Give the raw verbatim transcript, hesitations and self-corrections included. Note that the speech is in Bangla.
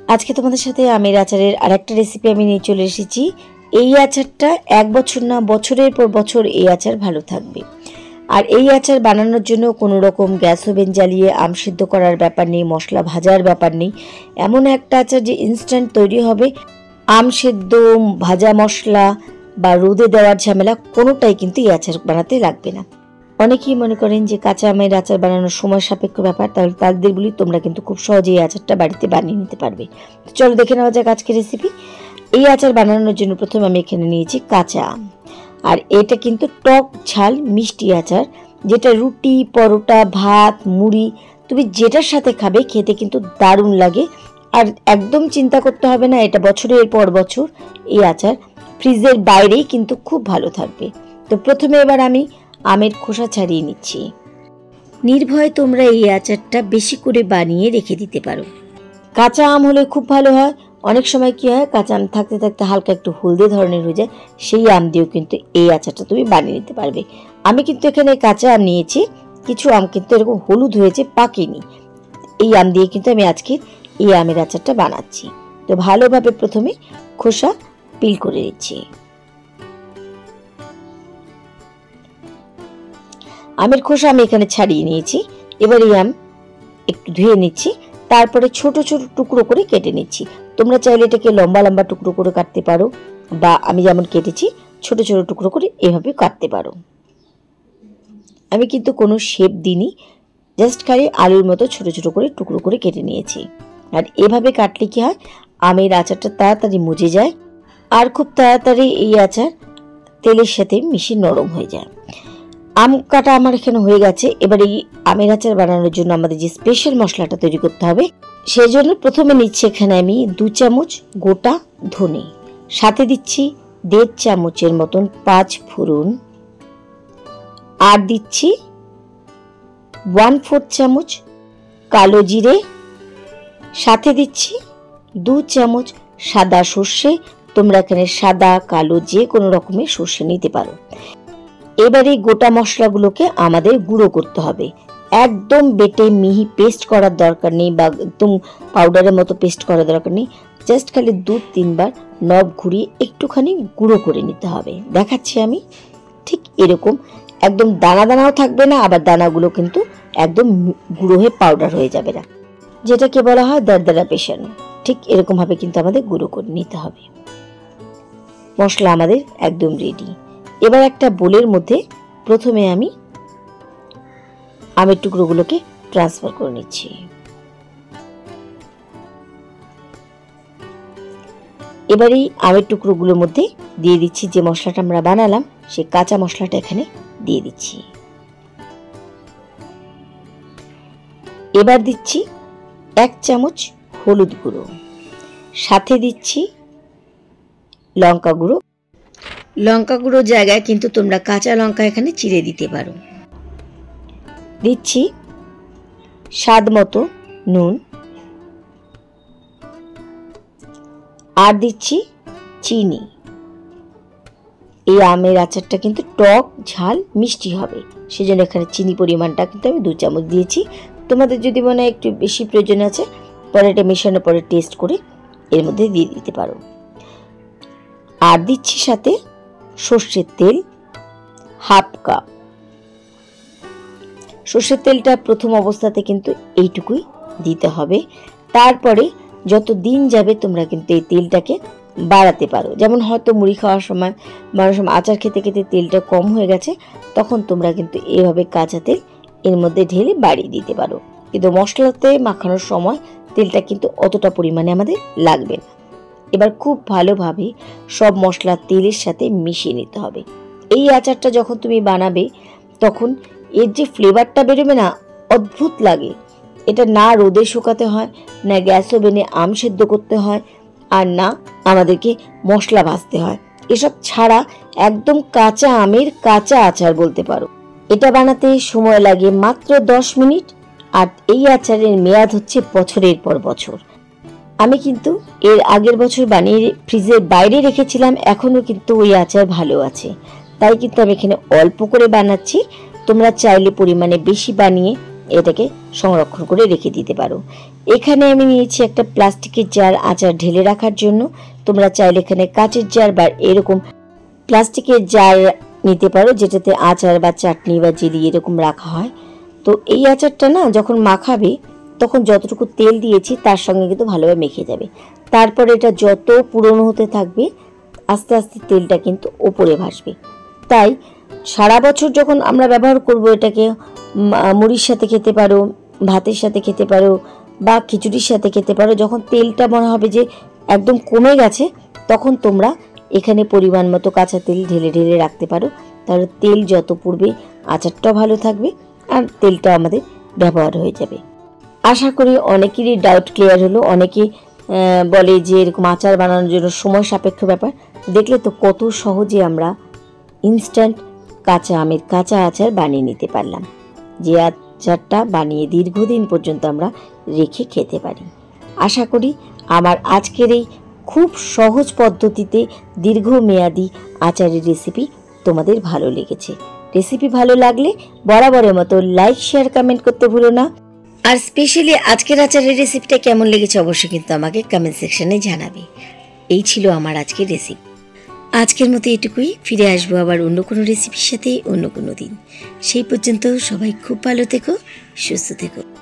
আজকে তোমাদের সাথে আমের আচারের আরেকটা রেসিপি আমি নিয়ে চলে এসেছি। এই আচারটা এক বছর না বছরের পর বছর এই আচার ভালো থাকবে। আর এই আচার বানানোর জন্য কোনো রকম গ্যাস ওভেন জ্বালিয়ে আম সিদ্ধ করার ব্যাপার নেই, মশলা ভাজার ব্যাপার নেই। এমন একটা আচার যে ইনস্ট্যান্ট তৈরি হবে। আম সিদ্ধ, ভাজা মশলা বা রোদে দেওয়ার ঝামেলা কোনোটাই কিন্তু এই আচার বানাতে লাগবে না। অনেকেই মনে করেন যে কাঁচা আমের আচার বানানোর সময় সাপেক্ষ ব্যাপার, তাহলে তাদের বলি তোমরা কিন্তু খুব সহজে এই আচারটা বাড়িতে বানিয়ে নিতে পারবে। চলো দেখে নেওয়া যাক আজকের রেসিপি। এই আচার বানানোর জন্য প্রথমে আমি এখানে নিয়েছি কাঁচা আম। আর এটা কিন্তু টক ঝাল মিষ্টি আচার, যেটা রুটি, পরোটা, ভাত, মুড়ি তুমি যেটার সাথে খাবে খেতে কিন্তু দারুণ লাগে। আর একদম চিন্তা করতে হবে না, এটা বছরের পর বছর এই আচার ফ্রিজের বাইরেই কিন্তু খুব ভালো থাকবে। তো প্রথমে এবার আমি আমের খোসা ছাড়িয়ে নিচ্ছি। নির্ভয়ে তোমরা এই আচারটা বেশি করে বানিয়ে রেখে দিতে পারো। কাঁচা আম হলে খুব ভালো হয়। অনেক সময় কি হয়, কাঁচা আম থাকতে থাকতে হালকা একটু হলদে ধরনের হয়ে যায়, সেই আম দিয়েও কিন্তু এই আচারটা তুমি বানিয়ে নিতে পারবে। আমি কিন্তু এখানে কাঁচা আম নিয়েছি, কিছু আম কিন্তু এরকম হলুদ হয়েছে, পাকেনি। এই আম দিয়ে কিন্তু আমি আজকে এই আমের আচারটা বানাচ্ছি। তো ভালোভাবে প্রথমে খোসা পিল করে নিচ্ছি। আমের খোসা আমি এখানে ছাড়িয়ে নিয়েছি। এবার এই আম একটু ধুয়ে নিচ্ছি, তারপরে ছোট ছোট টুকরো করে কেটে নিচ্ছি। তোমরা চাইলে এটাকে লম্বা লম্বা টুকরো করে কাটতে পারো, বা আমি যেমন কেটেছি ছোট ছোট টুকরো করে এভাবে কাটতে পারো। আমি কিন্তু কোনো শেপ দিইনি, জাস্ট খালি আলুর মতো ছোট ছোট করে টুকরো করে কেটে নিয়েছি। আর এভাবে কাটলে কি হয়, আমের আচারটা তাড়াতাড়ি মজে যায়, আর খুব তাড়াতাড়ি এই আচার তেলের সাথে মিশে নরম হয়ে যায়। আম কাটা আমার এখানে হয়ে গেছে। এবার এই আমের আচার বানানোর জন্য আমাদের যে স্পেশাল মশলাটা তৈরি করতে হবে, সেই জন্য প্রথমে নিচ্ছি এখানে আমি দু চামচ গোটা ধনে, সাথে দিচ্ছি দেড় চামচের মতন পাঁচ ফোড়ন, আর দিচ্ছি ওয়ান ফোর্থ চামচ কালো জিরে, সাথে দিচ্ছি দু চামচ সাদা সর্ষে। তোমরা এখানে সাদা কালো যে কোনো রকমের সর্ষে নিতে পারো। এবার এই গোটা মশলাগুলোকে আমাদের গুঁড়ো করতে হবে। একদম বেটে মিহি পেস্ট করার দরকার নেই, বা একদম পাউডারের মতো পেস্ট করার দরকার নেই। জাস্ট খালি দু তিনবার নব ঘুরিয়ে একটুখানি গুঁড়ো করে নিতে হবে। দেখাচ্ছি আমি, ঠিক এরকম একদম দানা দানাও থাকবে না, আবার দানাগুলো কিন্তু একদম গুঁড়ো হয়ে পাউডার হয়ে যাবে না, যেটাকে বলা হয় দরদরা পেশানো। ঠিক এরকম ভাবে কিন্তু আমাদের গুঁড়ো করে নিতে হবে। মশলা আমাদের একদম রেডি। এবার একটা বোলের মধ্যে প্রথমে আমি আমের টুকরোগুলোকে ট্রান্সফার করে নিচ্ছি। এবার এই আমের টুকরোগুলোর মধ্যে দিয়ে দিচ্ছি যে মশলাটা আমরা বানালাম, সেই কাঁচা মশলাটা এখানে দিয়ে দিচ্ছি। এবার দিচ্ছি এক চামচ হলুদ গুঁড়ো, সাথে দিচ্ছি লঙ্কা গুঁড়ো। লঙ্কা গুঁড়ো জায়গায় কিন্তু তোমরা কাঁচা লঙ্কা এখানে চিড়ে দিতে পারো। দিচ্ছি স্বাদ মতো নুন, আর দিচ্ছি চিনি। এই আমের আচারটা কিন্তু টক ঝাল মিষ্টি হবে, সেজন্য এখানে চিনি পরিমাণটা কিন্তু আমি দু চামচ দিয়েছি। তোমাদের যদি মনে হয় একটু বেশি প্রয়োজন আছে, পরে এটা মেশানোর পরে টেস্ট করে এর মধ্যে দিয়ে দিতে পারো। আর দিচ্ছি সাথে সর্ষের তেল হাফ কাপ। সর্ষের তেলটা প্রথম অবস্থাতে কিন্তু এইটুকুই দিতে হবে। তারপরে যত দিন যাবে তোমরা কিন্তু এই তেলটাকে বাড়াতে পারো। যেমন হয়তো মুড়ি খাওয়ার সময় মানুষ আচার খেতে খেতে তেলটা কম হয়ে গেছে, তখন তোমরা কিন্তু এভাবে কাঁচা তেল এর মধ্যে ঢেলে বাড়িয়ে দিতে পারো। কিন্তু মশলাতে মাখানোর সময় তেলটা কিন্তু অতটা পরিমাণে আমাদের লাগবে না। এবার খুব ভালোভাবে সব মশলা তেলের সাথে মিশিয়ে নিতে হবে। এই আচারটা যখন তুমি বানাবে তখন এর যে ফ্লেভারটা বেরোবে না, অদ্ভুত লাগে। এটা না রোদে শুকাতে হয়, না গ্যাস ওভেনে আম সেদ্ধ করতে হয়, আর না আমাদেরকে মশলা ভাজতে হয়। এসব ছাড়া একদম কাঁচা আমের কাঁচা আচার বলতে পারো। এটা বানাতে সময় লাগে মাত্র দশ মিনিট, আর এই আচারের মেয়াদ হচ্ছে বছরের পর বছর। আমি কিন্তু এর আগের বছর বানিয়ে ফ্রিজের বাইরে রেখেছিলাম, এখনো কিন্তু ওই আচার ভালো আছে। তাই কিন্তু আমি এখানে অল্প করে বানাচ্ছি। তোমরা চাইলে পরিমাণে বেশি বানিয়ে এটাকে সংরক্ষণ করে রেখে দিতে পারো। এখানে আমি নিয়েছি একটা প্লাস্টিকের জার আচার ঢেলে রাখার জন্য। তোমরা চাইলে এখানে কাচের জার বা এরকম প্লাস্টিকের জার নিতে পারো, যেটাতে আচার বা চাটনি বা জেলি এরকম রাখা হয়। তো এই আচারটা না যখন মাখাবে তখন যতটুকু তেল দিয়েছি তার সঙ্গে কিন্তু ভালোভাবে মেখে যাবে। তারপর এটা যত পুরনো হতে থাকবে আস্তে আস্তে তেলটা কিন্তু ওপরে ভাসবে। তাই সারা বছর যখন আমরা ব্যবহার করব এটাকে মুড়ির সাথে খেতে পারো, ভাতের সাথে খেতে পারো বা খিচুড়ির সাথে খেতে পারো। যখন তেলটা মনে হবে যে একদম কমে গেছে তখন তোমরা এখানে পরিমাণ মতো কাঁচা তেল ঢেলে ঢেলে রাখতে পারো। তাহলে তেল যত পড়বে আচারটাও ভালো থাকবে আর তেলটা আমাদের ব্যবহার হয়ে যাবে। আশা করি অনেকেরই ডাউট ক্লিয়ার হলো। অনেকে বলে যে এরকম আচার বানানোর জন্য সময় সাপেক্ষ ব্যাপার। দেখলে তো কত সহজে আমরা ইনস্ট্যান্ট কাঁচা আমের কাঁচা আচার বানিয়ে নিতে পারলাম, যে আচারটা বানিয়ে দীর্ঘদিন পর্যন্ত আমরা রেখে খেতে পারি। আশা করি আমার আজকের এই খুব সহজ পদ্ধতিতে দীর্ঘমেয়াদী আচারের রেসিপি তোমাদের ভালো লেগেছে। রেসিপি ভালো লাগলে বরাবরের মতো লাইক শেয়ার কমেন্ট করতে ভুলো না। আর স্পেশালি আজকের আচারের রেসিপিটা কেমন লেগেছে অবশ্যই কিন্তু আমাকে কমেন্ট সেকশনে জানাবে। এই ছিল আমার আজকের রেসিপি। আজকের মতো এটুকুই। ফিরে আসবো আবার অন্য কোনো রেসিপির সাথে অন্য কোনো দিন। সেই পর্যন্ত সবাই খুব ভালো থেকো, সুস্থ থেকো।